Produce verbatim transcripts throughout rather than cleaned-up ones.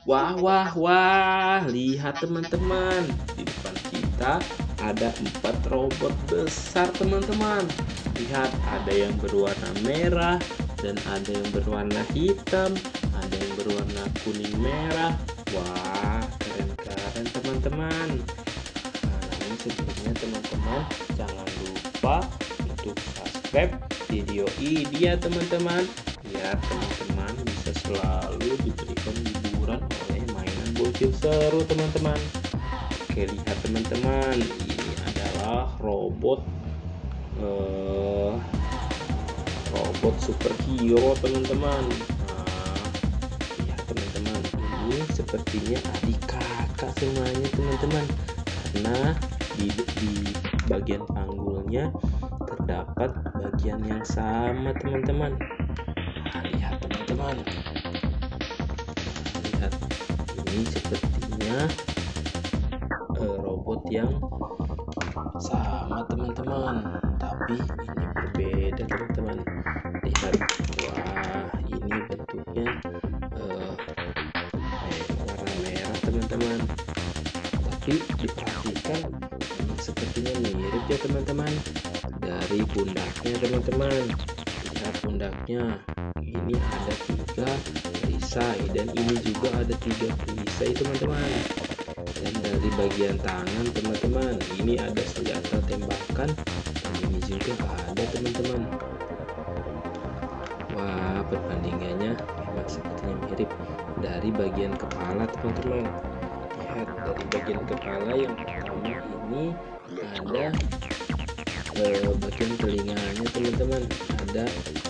Wah, wah, wah, lihat teman-teman, di depan kita ada empat robot besar teman-teman. Lihat, ada yang berwarna merah dan ada yang berwarna hitam, ada yang berwarna kuning merah. Wah, keren-keren teman-teman. Nah, namun sebelumnya teman-teman, jangan lupa untuk subscribe video ini ya teman-teman, biar teman-teman bisa selalu diberikan hiburan oleh mainan bocil seru teman-teman. Oke, lihat teman-teman, ini adalah robot eh, robot superhero teman-teman. Nah, lihat teman-teman, ini sepertinya adik kakak semuanya teman-teman, karena di, di bagian panggulnya terdapat bagian yang sama teman-teman. Nah, lihat teman-teman, lihat, ini sepertinya uh, robot yang sama teman-teman, tapi ini berbeda teman-teman. Lihat, wah, ini bentuknya uh, eh, warna merah teman-teman, tapi diperhatikan memang sepertinya mirip ya teman-teman dari pundaknya teman-teman. Lihat pundaknya, ini ada tiga perisai dan ini juga ada tiga perisai teman-teman. Dan dari bagian tangan teman-teman, ini ada senjata tembakan dan ini juga ada teman-teman. Wah, perbandingannya memang sepertinya mirip. Dari bagian kepala teman-teman, lihat, dari bagian kepala yang pertama ini ada eh, bagian telinganya teman-teman, ada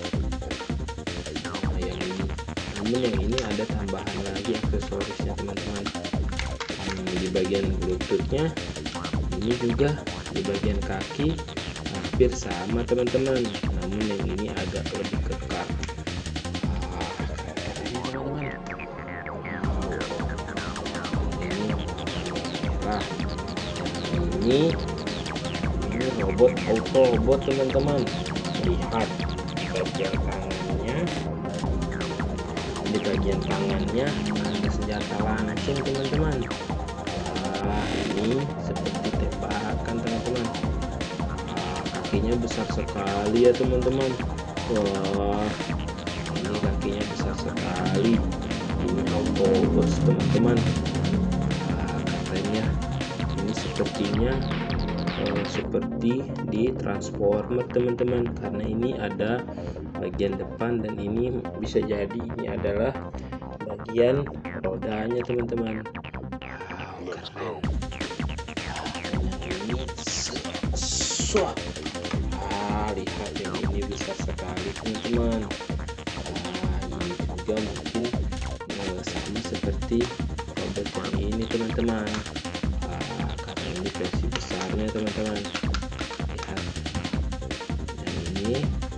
nah, yang ini, namun yang ini ada tambahan lagi aksesorisnya teman-teman. Hmm, di bagian lututnya, ini juga di bagian kaki hampir sama teman-teman, namun yang ini agak lebih kekar. Wah, keren ya teman-teman. Nah, ini ini robot auto robot teman-teman. Lihat bagian tangannya, di bagian tangannya ada senjata langsung teman-teman. Wah, ini seperti tembakan teman-teman. Wah, kakinya besar sekali ya teman-teman. Wah, ini kakinya besar sekali. Ini Autobots teman-teman. Wah, katanya ini sepertinya eh, seperti di Transformer teman-teman, karena ini ada bagian depan dan ini bisa jadi ini adalah bagian rodanya teman-teman. Wow, keren. Yang ini swat. Ah, lihat, yang ini besar sekali teman-teman. Nah, ini juga mungkin eh, sama seperti robot yang ini teman-teman. Ah, karena ini versi besarnya teman-teman. Lihat, yang ini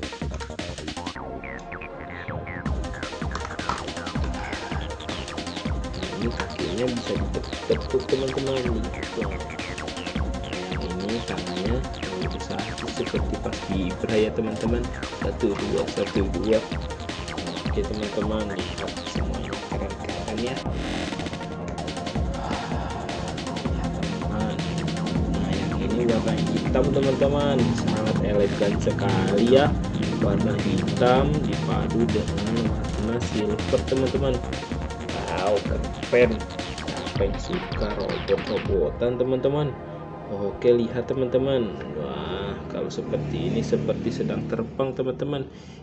ini kakinya bisa ditepuk teman-teman. Yang ini tangannya yang besar seperti pas Ibra ya teman-teman. Satu dua satu dua. Oke teman-teman, lihat semuanya keren-keren ya. Lihat teman-teman, nah yang ini warna hitam teman-teman, sangat elegan sekali ya. Warna hitam dipadu dengan warna silver teman-teman. Wow, keren. Siapa yang suka robot-robotan teman-teman? Oke, lihat teman-teman. Wah, kalau seperti ini seperti sedang terbang teman-teman.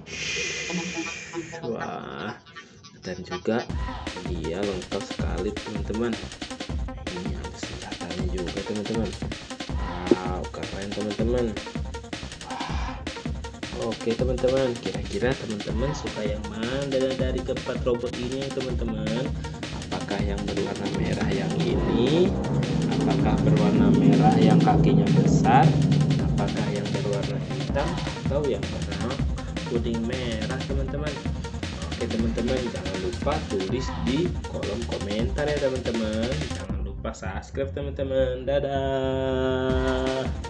Wah, dan juga dia lengkap sekali teman-teman. Ini ada senjatanya juga teman-teman. Wow, keren teman-teman. Oke teman-teman, kira-kira teman-teman suka yang mana dari keempat robot ini teman-teman? Apakah yang berwarna merah yang ini? Apakah berwarna merah yang kakinya besar? Apakah yang berwarna hitam? Atau yang berwarna kuning merah teman-teman? Oke teman-teman, jangan lupa tulis di kolom komentar ya teman-teman. Jangan lupa subscribe teman-teman. Dadah.